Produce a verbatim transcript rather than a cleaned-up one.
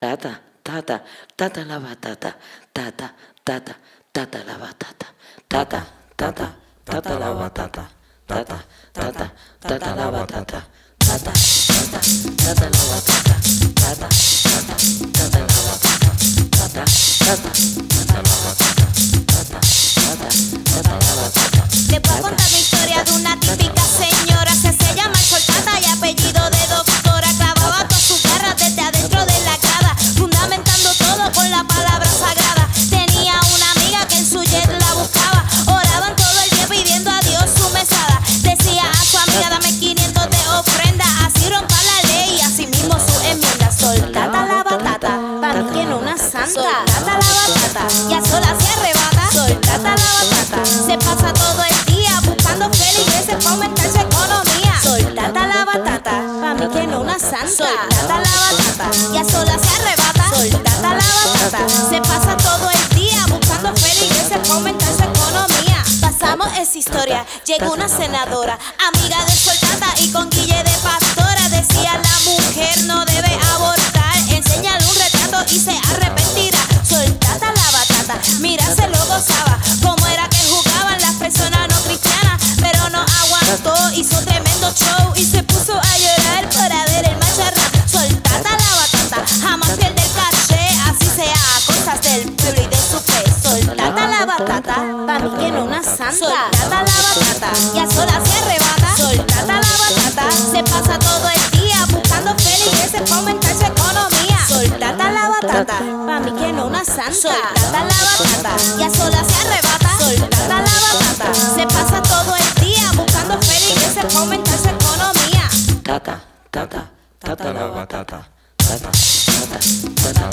Tata, tata, tata la batata, tata, tata, tata la batata, tata, tata, tata la batata, tata, tata, tata la batata, tata, tata, tata la batata, tata, tata, tata la batata, tata, tata, tata la batata, tata, tata, tata la batata. Te puedo contar mi historia de una típica señora, se hacía llamar Soltata y apellido de doctora, clavaba todas sus garras desde adentro de la grada, fundamentando todo con la palabra sagrada. Tenía una amiga que en su jet la buscaba, oraban todo el día pidiendo a Dios su mesada. Decía a su amiga, dame quinientos de ofrenda, así rompa la ley y así mismo su enmienda. Soltata la batata, pa' mí que no una santa. Soltata la batata, y a solas se arrebata. Soltata la batata, se pasa todo el día buscando feligreses para aumentar su economía. Soltata la batata, pa' mí que no una santa. Soltata la batata, y a solas se arrebata. Soltata la batata, se pasa todo el día buscando feligreses para aumentar su economía. Pasamos esa historia, llegó una senadora, amiga de Soltata y con Guille de pastora. Decía la mujer no debe abortar, enséñale un retrato y se arrepentirá. Soltata la batata, mira se lo gozaba, como era que jugaban las personas no cristianas, pero no aguantó, hizo tremendo show y se puso a llorar para ver el macharrán. Soltata la batata, jamás pierde el caché, así sea a cosas del pueblo y de su fe. Soltata la batata, pa' mí que no una santa. Soltata la batata, y a solas se arrebata. Soltata la batata, se pasa todo el día buscando feligreses para aumentar su economía. Soltata la batata, pa' mí que no una santa. Soltata la batata, y a solas se arrebata. Soltata la batata, se pasa todo el día buscando feligreses para aumentar su economía. Tata, tata, tata la batata, tata, tata, tata